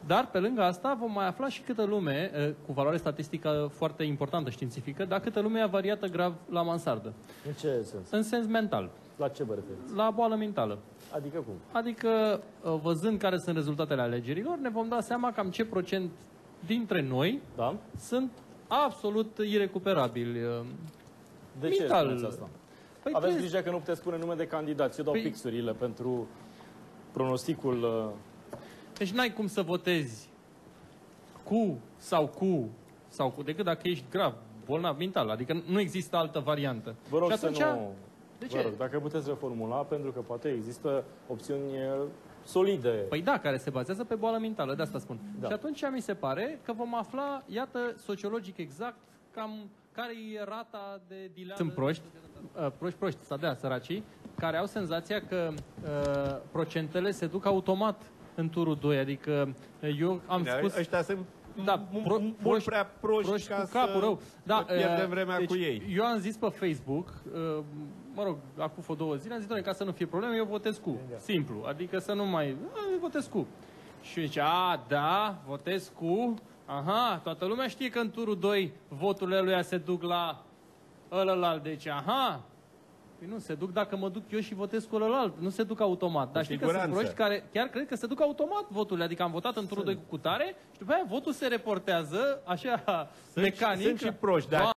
Dar, pe lângă asta, vom mai afla și câtă lume, cu valoare statistică foarte importantă, științifică, dar câtă lume a variată grav la mansardă. În ce sens? În sens mental. La ce vă referiți? La boală mentală. Adică cum? Adică, văzând care sunt rezultatele alegerilor, ne vom da seama cam ce procent dintre noi sunt absolut irecuperabili. De ce spuneți asta? Păi aveți grijă că nu puteți spune nume de candidați. Eu dau pixurile pentru pronosticul... Deci n-ai cum să votezi sau cu, decât dacă ești grav, bolnav mental. Adică nu există altă variantă. Vă rog să nu... Vă rog, dacă puteți reformula, pentru că poate există opțiuni solide. Păi da, care se bazează pe boală mentală, de asta spun. Da. Și atunci mi se pare că vom afla, iată, sociologic exact, cam care e rata de dileală. Sunt proști, săracii, care au senzația că procentele se duc automat în turul 2, adică eu am spus... Ăștia sunt mult prea proști ca cu capul rău. Da, pierdem vremea cu ei. Eu am zis pe Facebook, mă rog, acum 2 zile, am zis, doamne, ca să nu fie probleme, eu votez cu. Simplu. Adică să nu mai... votez cu. Și zice, da, votez cu... Aha, toată lumea știe că în turul 2 voturile lui se duc la ălălalt. Deci, aha... Păi nu, se duc dacă mă duc eu și votez cu ălălalt. Nu se duc automat. Dar știi că sunt proști care chiar cred că se duc automat voturile. Adică am votat în turul 2 cu cutare și după aia votul se reportează așa mecanic. Sunt și proști, da.